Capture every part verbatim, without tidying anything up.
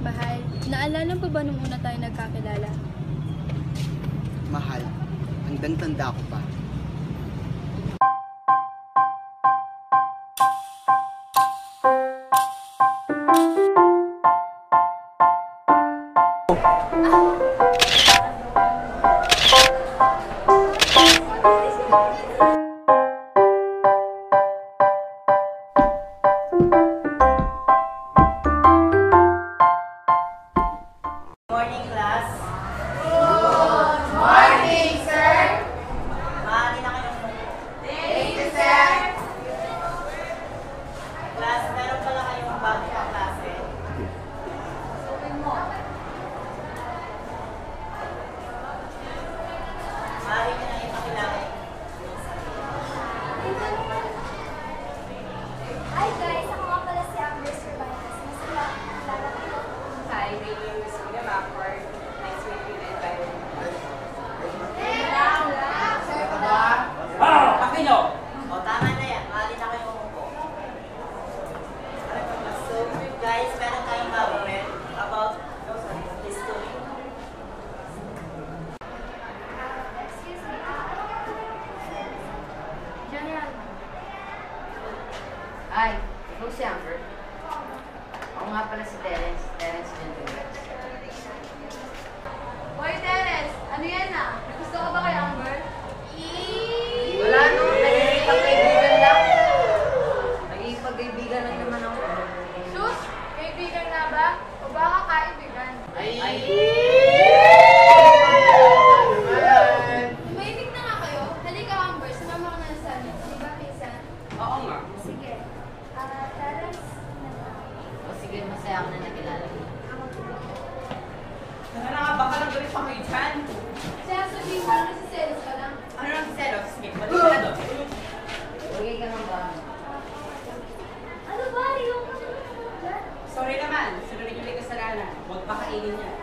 Mahal, naalala pa ba nung una tayo nagkakilala? Mahal, hanggang tanda ko pa. Morning, class. Good morning, sir. Maaari na kayo. Thank you, sir. Class, meron pala kayong bago pa klase. Maaari nyo na ipakilala. Hi guys, ako nga pala si Amber Cervantes. Masaya kilala ko. Hi, my name is William Accord. Nice to meet you, environment. Pakino! O, tama na yan. Maaari na kayo umupo. So, guys, meron tayong gagawin about history. Excuse me, ah, ano ka po? General. Ay, ikaw si Amber. Ako nga pala si Terence. Terence Gentleman. Hoy, Terence! Ano yan ah? Gusto ka ba kay Amber? Wala no, nagigipag-kaibigan lang. Nagigipag-kaibigan lang naman ako. Sus! Kaibigan na ba? O baka kaibigan? Ay! Ay! Tumahimik na nga kayo. Halika Amber, sumama ka na sa amin. Di ba, Pinsan? Oo nga. Sige. Ah, Terence. O sige, masaya ako na nakilala. Ako po. Ano na nga, baka lang gawin pa kayo dyan. Kaya sabihin mo lang si Celos ka lang. Ano lang si Celos? Sige, balik ka na doon. Huwag ka ng ba? Ano ba? Ayoko na naman. Sorry naman, sunodin yung may kasalanan. Huwag pa kainin niya.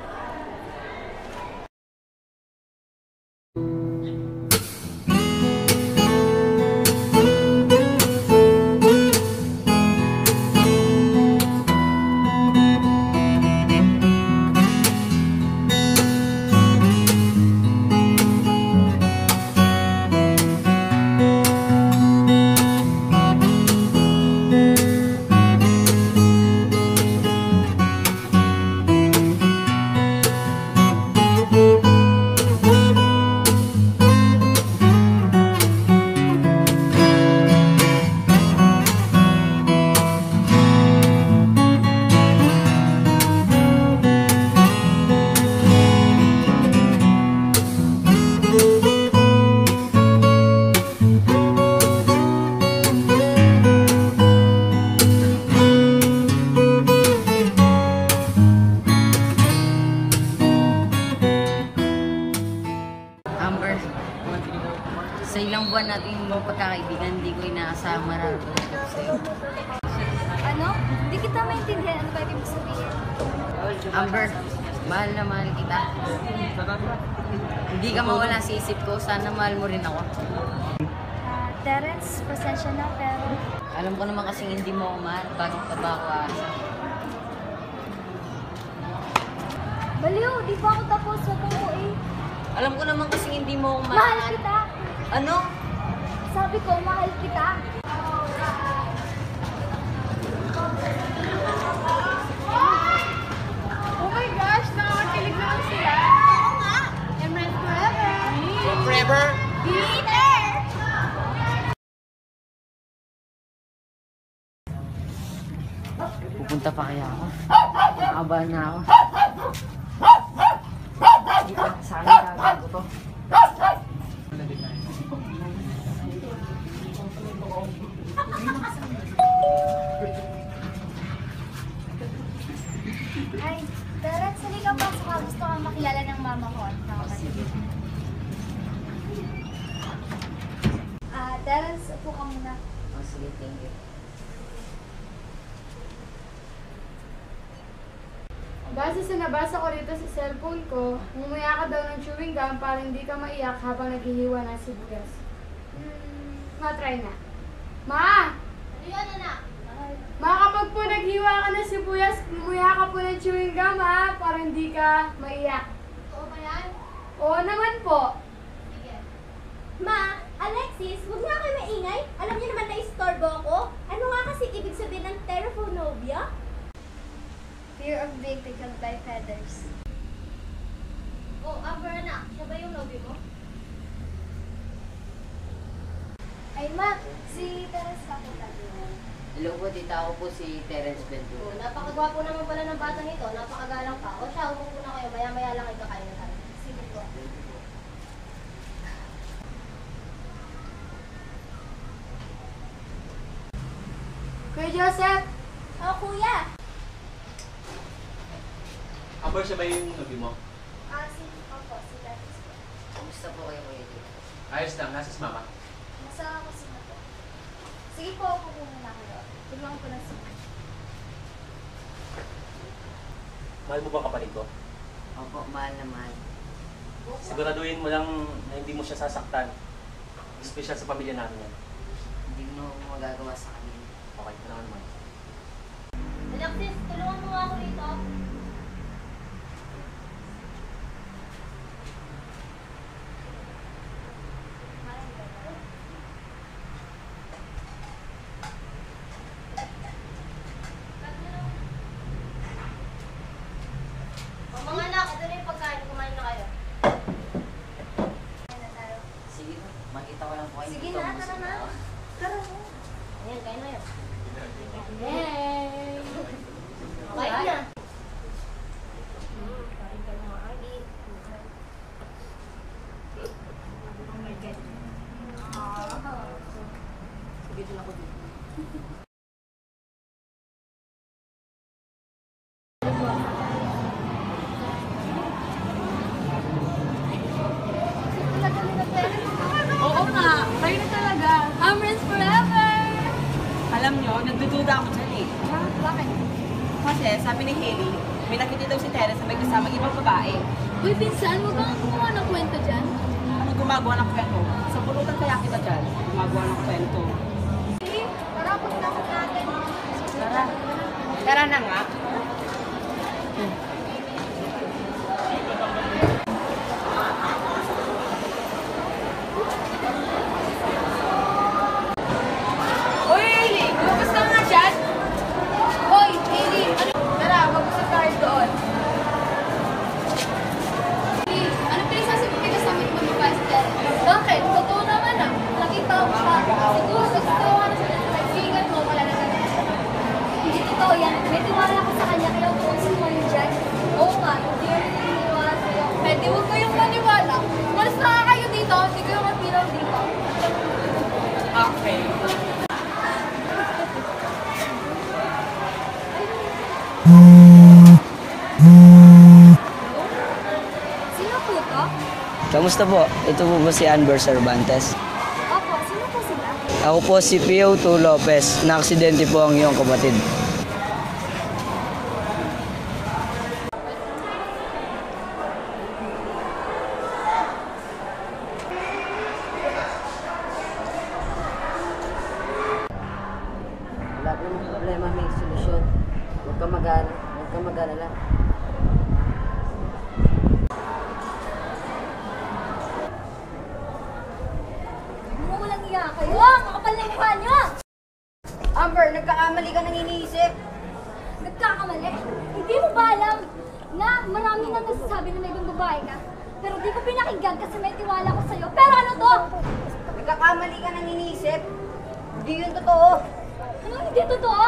Amber, sa ilang buwan natin yung pagkakaibigan, hindi ko inaasahang mararating ko sa'yo. Ano? Hindi kita maintindihan. Ano ba ibig sabihin? Amber, mahal na mahal kita. Hindi ka mawala sa isip ko, sana mahal mo rin ako. Ah, Terence, pasensya na pero... Alam ko naman kasing hindi mo ako mahal, bakit pa ba ako aasa? Baliw, di pa ako tapos. Huwag kang po eh. Alam ko naman kasing hindi mo ako mahal. Mahal kita. Ano? Sabi ko, mahal kita. Oh my gosh! Nakakakilig naman sila! Oo nga. Emerald forever. Forever? Peter! Pupunta pa kaya ako? Nakabahan na ako. Hindi pa sa akin gagawin ko to. Ay, Terence, halika pa. Saka gusto kang makilala ng mama ko at ng kapatid. Ah, Terence, upo ka muna. Oh, sige, thank you. Base sa nabasa ko rito sa cellphone ko, umaya ka daw ng chewing gum para hindi ka maiyak habang naghihiwa ng sibuyas. Hmm, ma-try na. Ma! Ano yan, anak? Ma, kapag po naghiwa ka ng sibuyas, umuya ka po ng ng chewing gum ha, para hindi ka maiyak. Oo ba yan? Oo naman po. Sige. Ma, Alexis, huwag nga kayo maingay. Alam niyo naman na istorbo ako. Ano nga kasi ibig sabihin ng teraphophobia? Fear of being tickled by feathers. Oh, Amber anak, siya ba yung nobyo mo? Ay ma, si Teres ka po tayo. Hello po, tita. Ako po si Terence Oh, Ventura. napakagwapo naman pala ng batang ito. Napakagalang pa. O siya, umupo na kayo. Maya-maya lang ikakain na tayo. Sige po. Kuya Joseph, Oh, kuya. Amber, siya ba yung nabi mo? Ah, si Opo, si Teres po. Kamusta po kayo, kuya? Ayos lang, nasa si mama. Nasa kasi na po. Sige po, upo po muna kayo. Tulungan ko lang si Mahal mo ba kapatid ko? Opo, mahal na mahal. Siguraduhin mo lang na hindi mo siya sasaktan. Espesyal sa pamilya namin yan. Hindi mo magagawa sa kanila. Okay, ito naman naman. Alexis, tulungan mo nga ako dito. O mga anak, ito na yung pagkain. Kumain na kayo. Ayan na tayo. Sige na, makita ko lang po kayo. Sige dito. na, tara na. Tara na. Ayan, kain na yun. yay! Kain na. Oo nga, kayo na talaga. Amrins forever! Alam nyo, nagdududa ako dyan eh. Bakit? Kasi sabi ni Haley, may nakita daw si Teres na may kasamang ibang babae. Uy, pinsan, huwag kang gumawa ng kwento dyan. Ano gumagawa ng kwento? Sa pulutan kaya kita dyan, gumagawa ng kwento. Tara, pagkakot natin. Tara. Tara na nga. Uy, Hailey! Lumabas ka nga dyan! Hoy, Hailey! Ano? Tara, mag-usap tayo doon. Hey, ano pinagsasabi mo kasama yung babae sa tele? Bakit? Totoo naman ah. Nakita ko siya. Siguro nagtatawa na siya ng kaibigan mo. Wala na ganun. Hindi totoo yan. May tiwala ko sa kanya, kaya upusin mo yun dyan. Oo nga, hindi rin naniniwala sa'yo. Pwede huwag kayong maniwala. Malis na nga kayo dito. Hindi kayo magpilaw dito. Okay. Sino po to? Kamusta po? Ito po ba si Amber Cervantes? Opo, sino po sila? Ako po si Pio Tu Lopez. Na-aksidente po ang iyong kapatid. Wala po namang problema, may solusyon. Huwag ka mag-alala. Huwag ka mag-alala. Mga walang iya kayo. Makapal na mukha nyo. Amber, nagkakamali ka nang iniisip. Nagkakamali. Hindi mo ba alam na marami na nagsasabi na may ibang babae ka? Pero di ko pinakinggan kasi may tiwala ko sa'yo. Pero ano to? Nagkakamali ka nang iniisip. Hindi yun totoo. Ano hindi totoo?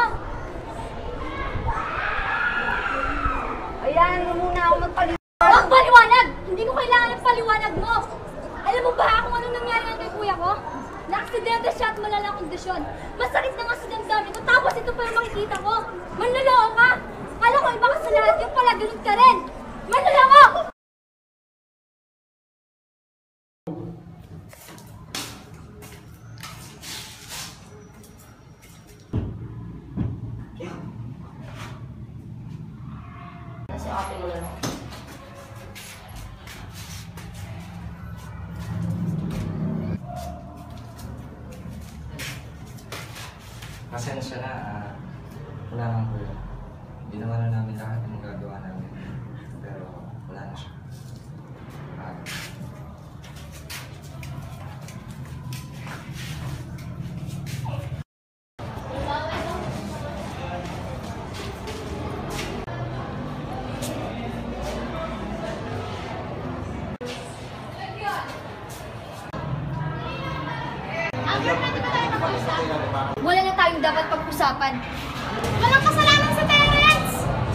Ayan mo muna ako magpaliwanag. Huwag paliwanag! Hindi ko kailangan ng paliwanag mo! Alam mo ba kung ano nangyari yan kay kuya ko? Na-aksidente siya at malalang kondisyon. Masakit na nga sa damdamin ko, tapos ito pa yung makikita ko. Manloloko ka! Kala ko iba ka sa lahat, yung pala ganun ka rin! Manloloko! Nasa akin mo lang. Pasensya na, ah, wala nang kuya. Hindi naman na namin lahat ng magagawa namin. Pero wala na siya. Ah, Amber, pwede ba tayo mag-usap? Wala na tayong dapat pag-usapan. Walang kasalanan sa Terence!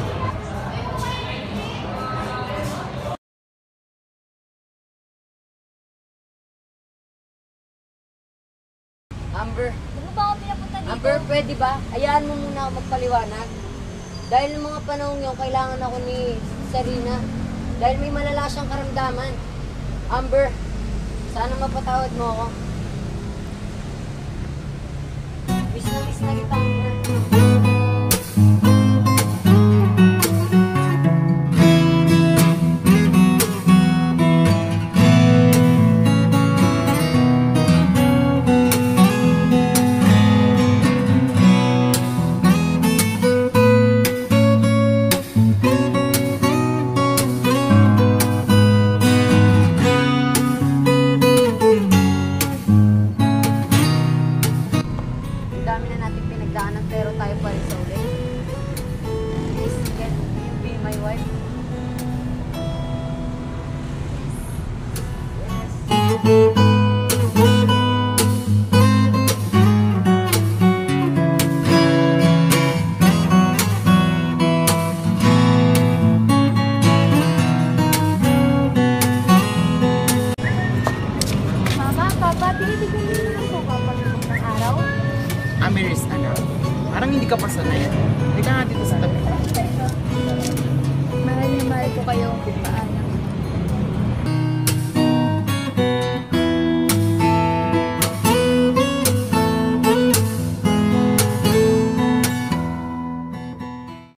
Amber, Ano ba ako pinapunta dito? Amber, pwede ba? Hayaan mo muna ako magpaliwanag. Dahil ng mga panahon yun, kailangan ako ni Sarina. Dahil may malala siyang karamdaman. Amber, sana mapatawad mo ako. Miss na miss na kita, Amber. Ang dami na natin pinagdaanan pero tayo pa rin sa uli. Please, get you be my wife.